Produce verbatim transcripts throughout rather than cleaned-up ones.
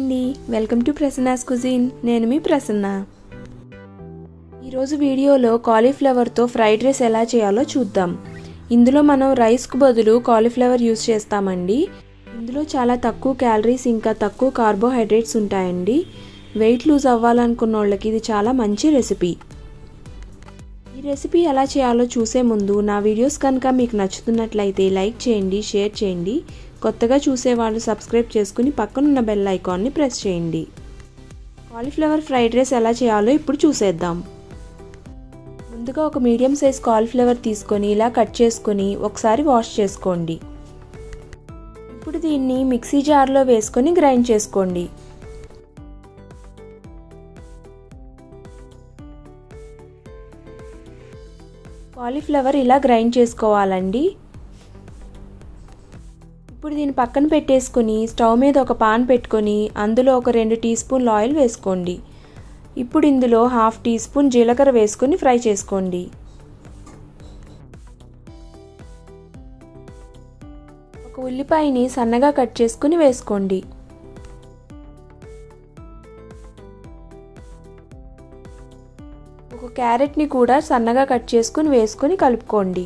అండి, welcome to Prasanna's cuisine. నేను మీ ప్రసన్న. ఈరోజు వీడియోలో కాలీఫ్లవర్తో ఫ్రైడ్ రైస్ ఎలా చేయాలో చూద్దాం. ఇందులో మనం రైస్కు బదులు కాలీఫ్లవర్ యూస్ చేస్తామండి. ఇందులో చాలా తక్కువ క్యాలరీస్ ఇంకా తక్కువ కార్బోహైడ్రేట్స్ ఉంటాయండి. వెయిట్ లూజ్ అవ్వాలనుకున్న వాళ్ళకి ఇది చాలా మంచి రెసిపీ. ఈ రెసిపీ ఎలా చేయాలో చూసే ముందు నా వీడియోస్ కనుక మీకు నచ్చుతున్నట్లయితే లైక్ చేయండి, షేర్ చేయండి. కొత్తగా చూసేవాళ్ళు సబ్స్క్రైబ్ చేసుకుని పక్కనున్న బెల్ ఐకాన్ని ప్రెస్ చేయండి. కాలీఫ్లవర్ ఫ్రైడ్ రైస్ ఎలా చేయాలో ఇప్పుడు చూసేద్దాం. ముందుగా ఒక మీడియం సైజ్ కాలీఫ్లవర్ తీసుకొని ఇలా కట్ చేసుకొని ఒకసారి వాష్ చేసుకోండి. ఇప్పుడు దీన్ని మిక్సీ జార్లో వేసుకొని గ్రైండ్ చేసుకోండి. కాలీఫ్లవర్ ఇలా గ్రైండ్ చేసుకోవాలండి. ఇప్పుడు దీన్ని పక్కన పెట్టేసుకొని స్టవ్ మీద ఒక పాన్ పెట్టుకొని అందులో ఒక రెండు టీ స్పూన్ల ఆయిల్ వేసుకోండి. ఇప్పుడు ఇందులో హాఫ్ టీ స్పూన్ జీలకర్ర వేసుకొని ఫ్రై చేసుకోండి. ఒక ఉల్లిపాయని సన్నగా కట్ చేసుకుని వేసుకోండి. ఒక క్యారెట్ని కూడా సన్నగా కట్ చేసుకుని వేసుకొని కలుపుకోండి.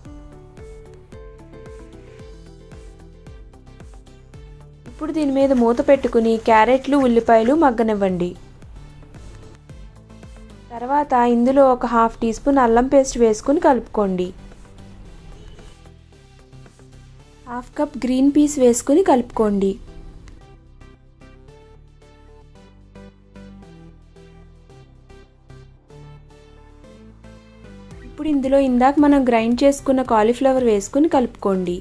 ఇప్పుడు దీని మీద మూత పెట్టుకుని క్యారెట్లు ఉల్లిపాయలు మగ్గనివ్వండి. తర్వాత ఇందులో ఒక హాఫ్ టీ స్పూన్ అల్లం పేస్ట్ వేసుకుని కలుపుకోండి. హాఫ్ కప్ గ్రీన్ పీస్ వేసుకుని కలుపుకోండి. ఇప్పుడు ఇందులో ఇందాక మనం గ్రైండ్ చేసుకున్న కాలీఫ్లవర్ వేసుకుని కలుపుకోండి.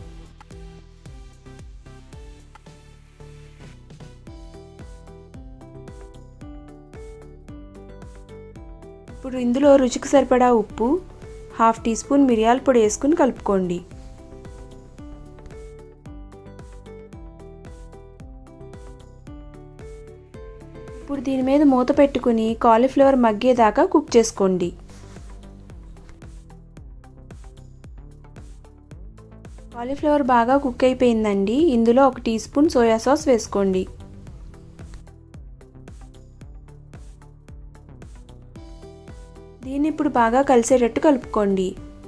ఇప్పుడు ఇందులో రుచికి సరిపడా ఉప్పు, హాఫ్ టీ స్పూన్ మిరియాల పొడి వేసుకుని కలుపుకోండి. ఇప్పుడు దీని మీద మూత పెట్టుకుని కాలీఫ్లవర్ మగ్గేదాకా కుక్ చేసుకోండి. కాలీఫ్లవర్ బాగా కుక్ అయిపోయిందండి. ఇందులో ఒక టీ స్పూన్ సోయా సాస్ వేసుకోండి. దీన్ని ఇప్పుడు బాగా కలిసేటట్టు కలుపుకోండి.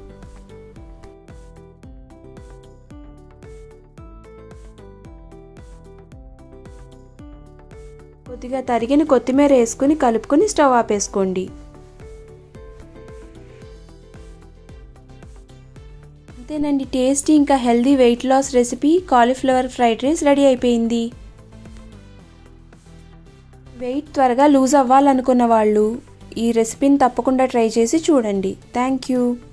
కొద్దిగా తరిగిన కొత్తిమీర వేసుకుని కలుపుకొని స్టవ్ ఆపేసుకోండి. అంతేనండి, టేస్టీ ఇంకా healthy weight loss recipe cauliflower fried rice ready అయిపోయింది. వెయిట్ త్వరగా లూజ్ అవ్వాలనుకున్న వాళ్ళు ఈ రెసిపీని తప్పకుండా ట్రై చేసి చూడండి. Thank you.